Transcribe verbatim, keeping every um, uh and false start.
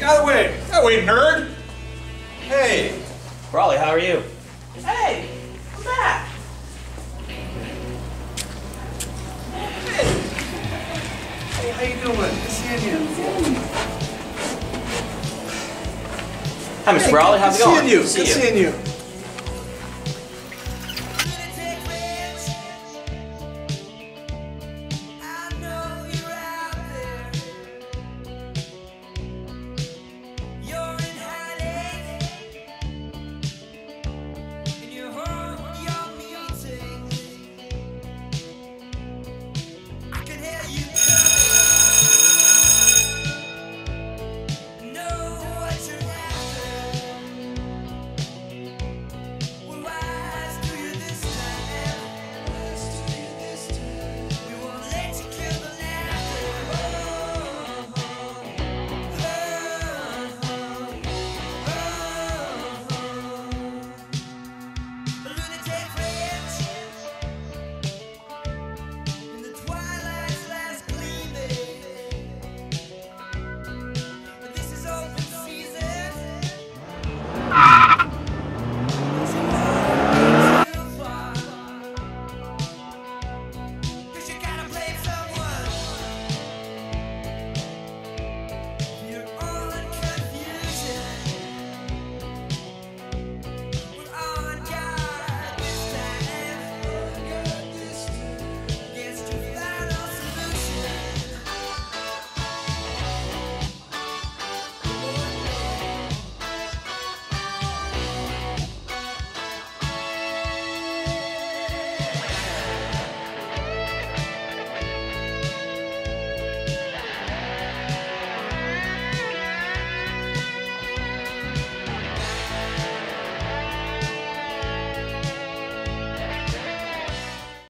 Out of the way! Out of the way, nerd! Hey! Brawley, how are you? Hey! I'm back! Hey! Hey, how you doing? Good seeing you. Hi, Mister Hey, Brawley, good how's it going? seeing you. Good to see Good seeing you.